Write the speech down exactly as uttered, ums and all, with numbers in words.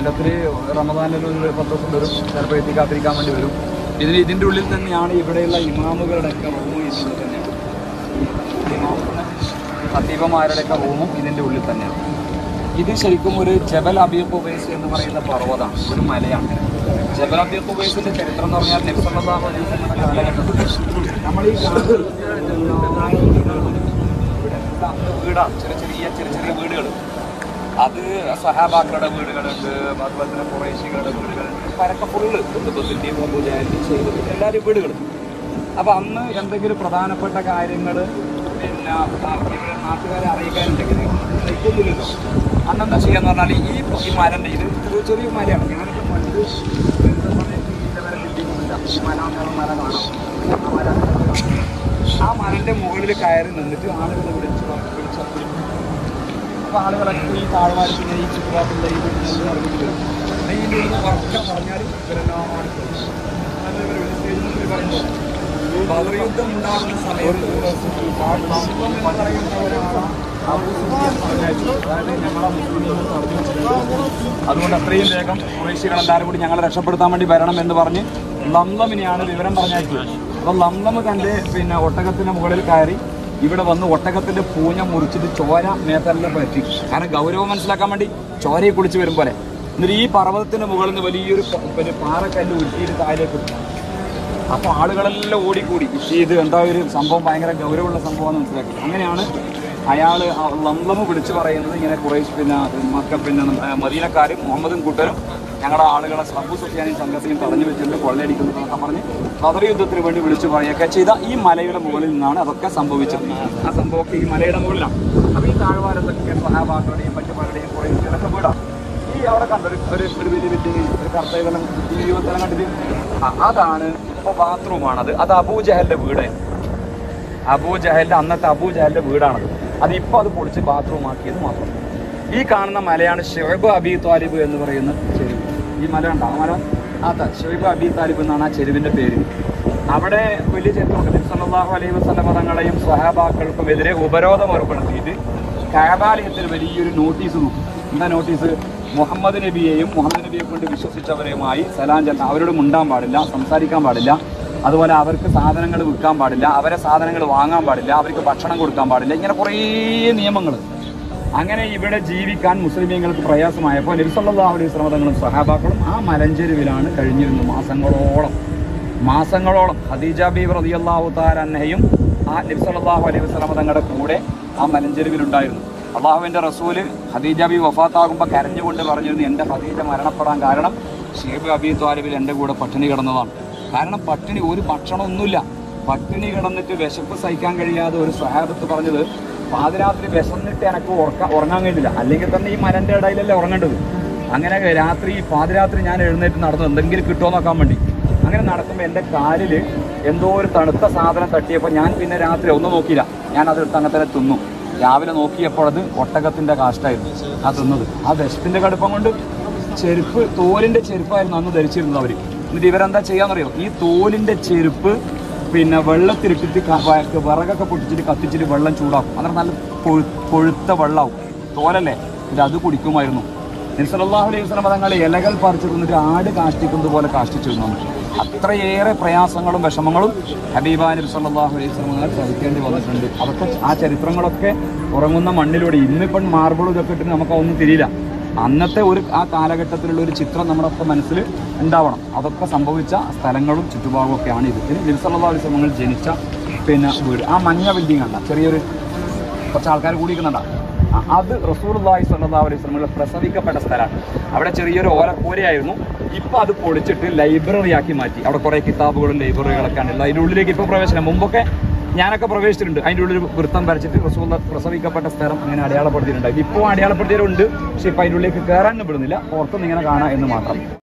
കൊല്ലത്തിൽ റമദാനിൽ ഒരു പത്ത് ദിവസം വരും, ചിലപ്പോൾ എത്തിക്കാത്തിരിക്കാൻ വേണ്ടി വരും. ഇതിന് ഇതിൻ്റെ ഉള്ളിൽ തന്നെയാണ് ഇവിടെയുള്ള ഇമാമുകളുടെയൊക്കെ റൂമും ഇതിൻ്റെ തന്നെയാണ്. ഖത്തീബമാരുടെയൊക്കെ റൂമും ഇതിൻ്റെ ഉള്ളിൽ തന്നെയാണ്. ഇത് ശരിക്കും ഒരു ജബൽ അബീ ഖുബൈസ് എന്ന് പറയുന്ന പർവ്വതമാണ്, ഒരു മലയാണ്. ജബൽ അബീ ഖുബൈസിൻ്റെ ചരിത്രം എന്ന് പറഞ്ഞാൽ നബി സല്ലല്ലാഹു അലൈഹി വസല്ലം കാലഘട്ടത്തിൽ നമ്മൾ ഈ വീടാണ്, ചെറിയ ചെറിയ ചെറിയ ചെറിയ വീടുകൾ. അത് സഹാബാക്കളുടെ വീടുകളുണ്ട്, അതുപോലെ തന്നെ ഖുറൈശികളുടെ വീടുകളുണ്ട്, പരക്കെ ഫുള്ള് കുത്തുബത്തിൻ്റെയും അബൂജഹലിൻ്റെയും ചെയ്തിട്ട് എല്ലാവരും വീടുകളും. അപ്പോൾ അന്ന് എന്തെങ്കിലും പ്രധാനപ്പെട്ട കാര്യങ്ങൾ പിന്നെ ഇവിടെ നാട്ടുകാരെ അറിയിക്കാനുണ്ടെങ്കിൽ നിൽക്കുന്നില്ലല്ലോ. അന്നെന്താ ചെയ്യാന്ന് പറഞ്ഞാൽ ഈ ഈ മരൻ്റെ ഇത് ചെറിയ ചെറിയ മരയാണ്. ഞാനിപ്പോൾ പണ്ട് ഇതേവരെ ബിൽഡിങ്ങൊന്നുമില്ല, ഈ മല മല കാണാം. ആ മല ആ മരൻ്റെ മുകളിൽ കയറി നിന്നിട്ട് ആളുകൾ വിളിച്ച് വിളിച്ചു. അപ്പോൾ ആളുകളൊക്കെ ഈ താഴ്വാരത്തിൽ ഈ ചുറ്റുപാടുള്ള ഈ വീട്ടിൽ ഇറങ്ങിയിട്ട് വരും. ഇതിൻ്റെ ഒരു വർക്കം പറഞ്ഞാൽ ഇവരെല്ലാം സ്റ്റേജിൽ പറയുമ്പോൾ ബദർ യുദ്ധം ഉണ്ടാകുന്ന സമയത്ത് അതുകൊണ്ട് അത്രയും വേഗം ഖുറൈശികളെല്ലാവരും കൂടി ഞങ്ങളെ രക്ഷപ്പെടുത്താൻ വേണ്ടി വരണം എന്ന് പറഞ്ഞ് ലംലമിനെയാണ് വിവരം പറഞ്ഞയച്ചത്. അപ്പോൾ ലംലം തൻ്റെ പിന്നെ ഒട്ടകത്തിൻ്റെ മുകളിൽ കയറി ഇവിടെ വന്ന് ഒട്ടകത്തിൻ്റെ പൂഞ്ഞ മുറിച്ചിട്ട് ചോര മേത്തെല്ലാം പറ്റി. കാരണം ഗൗരവം മനസ്സിലാക്കാൻ വേണ്ടി ചോരയെ കുളിച്ച് വരും പോലെ. എന്നിട്ട് ഈ പർവ്വതത്തിൻ്റെ മുകളിൽ നിന്ന് വലിയൊരു പിന്നെ പാറക്കല്ല് ഉരുട്ടിയിട്ട് താഴേക്ക് ഇട്ടു. അപ്പോൾ ആളുകളെല്ലാം ഓടിക്കൂടി. ഇത് എന്താ ഒരു സംഭവം, ഭയങ്കര ഗൗരവമുള്ള സംഭവമാണെന്ന് മനസ്സിലാക്കി. അങ്ങനെയാണ് അയാൾ ലംലമ് വിളിച്ച് പറയുന്നത് ഇങ്ങനെ ഖുറൈശ് പിന്നെ മക്ക പിന്നെ മദീനക്കാരും മുഹമ്മദും കൂട്ടരും ഞങ്ങളുടെ ആളുകളെ അബൂ സുഫിയാനെയും സംഘത്തെയും തടഞ്ഞു വെച്ചിട്ട് കൊള്ളയടിക്കുന്നതൊക്കെ പറഞ്ഞ് ബദർ യുദ്ധത്തിന് വേണ്ടി വിളിച്ചു പറയുകയൊക്കെ ചെയ്ത ഈ മലയുടെ മുകളിൽ നിന്നാണ് അതൊക്കെ സംഭവിച്ചത്. ആ സംഭവമൊക്കെ ഈ മലയുടെ മുകളിലാണ്. അപ്പോൾ ഈ താഴ്വാരത്തൊക്കെ സഹാബാക്കളുടെയും മറ്റുമാരുടെയും ഖുറൈശികളൊക്കെ വീടാം. ഈ അവിടെ കണ്ടൊരു ഒരു ഒരു വലിയ ബിൽഡിങ്, ഒരു കർത്തവ്യം ജീവിതത്തിലും കണ്ടിട്ട് അതാണ് ഇപ്പോൾ ബാത്റൂമാണത്. അത് അബൂജഹലിൻ്റെ വീട്, അബൂജഹലിൻ്റെ അന്നത്തെ അബൂജഹലിൻ്റെ വീടാണത്. അതിപ്പോൾ അത് പൊളിച്ച് ബാത്റൂം ആക്കിയത് മാത്രം. ഈ കാണുന്ന മലയാണ് ഷുഐബ് അബി ത്വാലിബ് എന്ന് പറയുന്ന ചെരുവ്. ഈ മല ഉണ്ടോ? ആ മല അതെ, ഷുഐബ് അബി ത്വാലിബ് എന്നാണ് ആ ചെരുവിൻ്റെ പേര്. അവിടെ വലിയ ചരിത്രമുണ്ട്. നബി സല്ലല്ലാഹു അലൈഹി വസല്ലം തങ്ങളെയും സ്വഹാബാക്കൾക്കും എതിരെ ഉപരോധം ഏർപ്പെടുത്തിയിട്ട് കഅബാലയത്തിൽ വലിയൊരു നോട്ടീസ് നോക്കും. എന്താ നോട്ടീസ്? മുഹമ്മദ് നബിയെയും മുഹമ്മദ് നബിയെ കൊണ്ട് വിശ്വസിച്ചവരുമായി സലാം ചെല്ലാൻ, അവരോട് മുണ്ടാൻ പാടില്ല, സംസാരിക്കാൻ പാടില്ല, അതുപോലെ അവർക്ക് സാധനങ്ങൾ വിൽക്കാൻ പാടില്ല, അവരെ സാധനങ്ങൾ വാങ്ങാൻ പാടില്ല, അവർക്ക് ഭക്ഷണം കൊടുക്കാൻ പാടില്ല, ഇങ്ങനെ കുറേ നിയമങ്ങൾ. അങ്ങനെ ഇവിടെ ജീവിക്കാൻ മുസ്ലിമീങ്ങൾക്ക് പ്രയാസമായപ്പോൾ നബി സല്ലല്ലാഹു അലൈഹി വസല്ലം തങ്ങളും സ്വഹാബാക്കളും ആ മലഞ്ചെരുവിലാണ് കഴിഞ്ഞിരുന്നത് മാസങ്ങളോളം മാസങ്ങളോളം ഖദീജ ബീവി റളിയല്ലാഹു തആല അൻഹയും ആ നബി സല്ലല്ലാഹു അലൈഹി വസല്ലം തങ്ങളുടെ കൂടെ ആ മലഞ്ചെരുവിലുണ്ടായിരുന്നു. അള്ളാഹുവിൻ്റെ റസൂല് ഖദീജ ബീവി വഫാത്താകുമ്പോൾ കരഞ്ഞുകൊണ്ട് പറഞ്ഞിരുന്നു, എൻ്റെ ഖദീജ മരണപ്പെടാൻ കാരണം ഷുഐബ് അബി ത്വാലിബിൽ എൻ്റെ കൂടെ പട്ടിണി കിടന്നതാണ്. കാരണം പട്ടിണി, ഒരു ഭക്ഷണമൊന്നുമില്ല, പട്ടിണി കിടന്നിട്ട് വിശപ്പ് സഹിക്കാൻ കഴിയാതെ ഒരു സ്വഹാബത്ത് പറഞ്ഞത്, പാതിരാത്രി വിശന്നിട്ട് എനിക്ക് ഉറക്ക ഉറങ്ങാൻ കഴിയില്ല, അല്ലെങ്കിൽ തന്നെ ഈ മലൻ്റെ ഇടയിലല്ലേ ഉറങ്ങേണ്ടത്. അങ്ങനെ രാത്രി പാതിരാത്രി ഞാൻ എഴുന്നേറ്റ് നടന്നു എന്തെങ്കിലും കിട്ടുമോ നോക്കാൻ വേണ്ടി. അങ്ങനെ നടക്കുമ്പോൾ എൻ്റെ കാലിൽ എന്തോ ഒരു തണുത്ത സാധനം തട്ടിയപ്പോൾ ഞാൻ പിന്നെ രാത്രി ഒന്നും നോക്കിയില്ല, ഞാൻ അതെടുത്ത് അങ്ങനെ തന്നെ തിന്നു. രാവിലെ നോക്കിയപ്പോൾ അത് ഒട്ടകത്തിൻ്റെ കാഷ്ടായിരുന്നു ആ തിന്നത്. ആ വിശപ്പിൻ്റെ കടുപ്പം കൊണ്ട് ചെരുപ്പ്, തോലിൻ്റെ ചെരുപ്പായിരുന്നു അന്ന് ധരിച്ചിരുന്നത് അവർ. എന്നിട്ട് ഇവരെന്താ ചെയ്യാന്നറിയോ? ഈ തോലിൻ്റെ ചെരുപ്പ് പിന്നെ വെള്ളത്തിലിട്ടിട്ട് വിറകൊക്കെ പൊട്ടിച്ചിട്ട് കത്തിച്ചിട്ട് വെള്ളം ചൂടാക്കും. അന്നേരം നല്ല കൊഴു കൊഴുത്ത വെള്ളമാവും, തോലല്ലേ. എന്നിട്ട് അത് കുടിക്കുമായിരുന്നു. നബി സല്ലല്ലാഹു അലൈഹി വസല്ലം തങ്ങൾ ഇലകൾ പറിച്ചു തിന്നിട്ട് ആട് കാഷ്ടിക്കുന്നത് പോലെ കാഷ്ടിച്ചിരുന്നു. അത്രയേറെ പ്രയാസങ്ങളും വിഷമങ്ങളും ഹബീബ നബി സല്ലല്ലാഹു അലൈഹി വസല്ലം തങ്ങൾ സഹിക്കേണ്ടി വന്നിട്ടുണ്ട്. അതൊക്കെ ആ ചരിത്രങ്ങളൊക്കെ ഉറങ്ങുന്ന മണ്ണിലൂടെ. ഇന്നിപ്പം മാർബിളും ഇതൊക്കെ ഇട്ടിട്ട് നമുക്കൊന്നും തിരിയില്ല. അന്നത്തെ ഒരു ആ കാലഘട്ടത്തിലുള്ള ഒരു ചിത്രം നമ്മുടെ ഒക്കെ മനസ്സിൽ ഉണ്ടാവണം. അതൊക്കെ സംഭവിച്ച സ്ഥലങ്ങളും ചുറ്റുപാടും ഒക്കെയാണ് ഇത്. ഇനി നബി സല്ലല്ലാഹു അലൈഹി വസല്ലം ജനിച്ച പിന്നെ വീട്, ആ മഞ്ഞ ബിൽഡിംഗ് ആണ്, ചെറിയൊരു കുറച്ച് ആൾക്കാർ കൂടിയിരിക്കുന്നുണ്ടാ, അത് റസൂലുള്ളാഹി സ്വല്ലല്ലാഹു അലൈഹി വസല്ലം പ്രസവിക്കപ്പെട്ട സ്ഥലമാണ്. അവിടെ ചെറിയൊരു ഓലക്കൂരയായിരുന്നു. ഇപ്പോൾ അത് പൊളിച്ചിട്ട് ലൈബ്രറി ആക്കി മാറ്റി. അവിടെ കുറേ കിതാബുകളും ലൈബ്രറികളൊക്കെ ഉണ്ട്. അതിൻ്റെ ഉള്ളിലേക്ക് ഇപ്പോൾ പ്രവേശനം. മുമ്പൊക്കെ ഞാനൊക്കെ പ്രവേശിച്ചിട്ടുണ്ട്. അതിൻ്റെ ഉള്ളിൽ വൃത്തം വരച്ചിട്ട് റസൂൽ പ്രസവിക്കപ്പെട്ട സ്ഥലം അങ്ങനെ അടയാളപ്പെടുത്തിയിട്ടുണ്ട്. ഇപ്പോൾ അടയാളപ്പെടുത്തിയവരുണ്ട്, പക്ഷേ ഇപ്പോൾ അതിൻ്റെ ഉള്ളിലേക്ക് കയറാനൊന്നും വിടുന്നില്ല, പുറത്തുനിന്ന് ഇങ്ങനെ കാണാം എന്ന് മാത്രം.